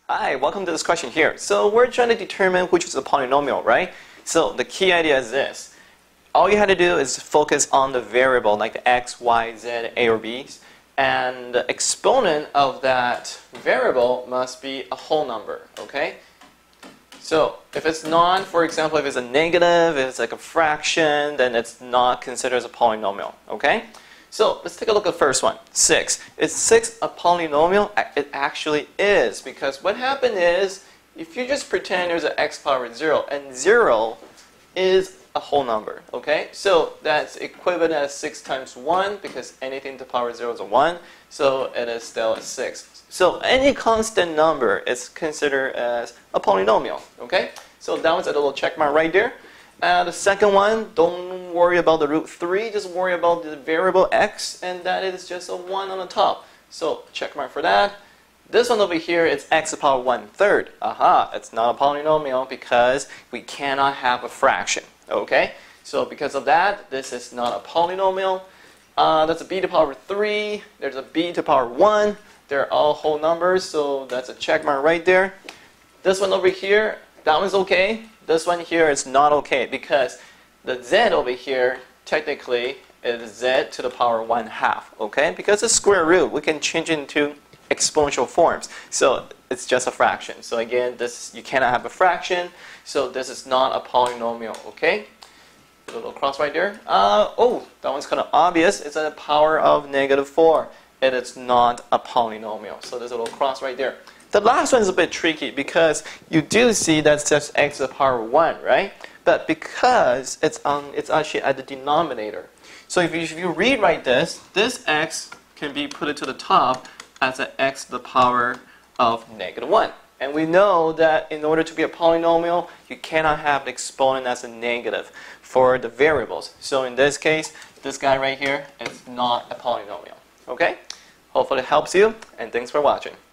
Hi, welcome to this question here. So we're trying to determine which is a polynomial, right? So the key idea is this. All you had to do is focus on the variable, like the x, y, z, a or b's. And the exponent of that variable must be a whole number, okay? So if it's not, for example, if it's a negative, if it's like a fraction, then it's not considered as a polynomial, okay? So let's take a look at the first one, 6. Is 6 a polynomial? It actually is, because what happened is, if you just pretend there's an x power 0, and 0 is a whole number, okay? So that's equivalent as 6 times 1, because anything to the power 0 is a 1, so it is still a 6. So any constant number is considered as a polynomial, okay? So that was a little check mark right there. The second one, don't worry about the root 3, just worry about the variable x, and that is just a 1 on the top. So check mark for that. This one over here is x to the power 1/3. Aha, it's not a polynomial because we cannot have a fraction. Okay, so because of that, this is not a polynomial. That's a b to the power 3, there's a b to the power 1. They're all whole numbers, so that's a check mark right there. This one over here, that one's okay. This one here is not okay because the z over here technically is z to the power 1/2, okay? Because it's square root, we can change it into exponential forms. So it's just a fraction. So again, this you cannot have a fraction, so this is not a polynomial, okay? A little cross right there. Oh, that one's kind of obvious. It's a power of -4. It is not a polynomial. So there's a little cross right there. The last one is a bit tricky because you do see that's just x to the power 1, right? But because it's actually at the denominator. So if you rewrite this x can be put to the top as an x to the power of -1. And we know that in order to be a polynomial, you cannot have the exponent as a negative for the variables. So in this case, this guy right here is not a polynomial. Okay? Hopefully it helps you, and thanks for watching.